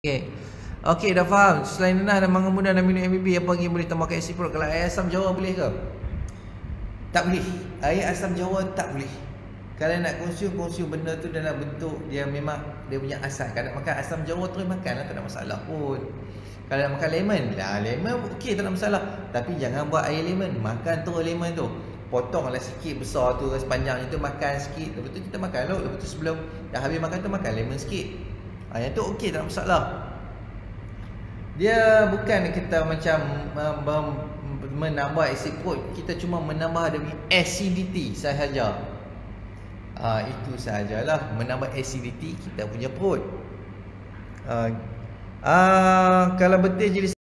Okey, dah faham. Selain nanah dan mangga muda dan minum MBB, apa lagi boleh tambahkan isi perut? Kalau air asam jawa boleh ke? Tak boleh. Air asam jawa tak boleh. Kalau nak konsum benda tu dalam bentuk dia memang dia punya asal. Kalau nak makan asam jawa terus makan lah, tak ada masalah pun. Kalau nak makan lemon, lemon okey, tak ada masalah. Tapi jangan buat air lemon. Makan terus lemon tu. Potonglah sikit besar tu, sepanjang itu makan sikit. Lepas tu kita makan lah. Lepas tu sebelum dah habis makan tu makan lemon sikit. Yang tu okey, tak ada masalah. Dia bukan kita macam menambah asid perut, kita cuma menambah dia punya acidity sahaja. Itu sahajalah, menambah acidity kita punya perut. Kalau betul jadi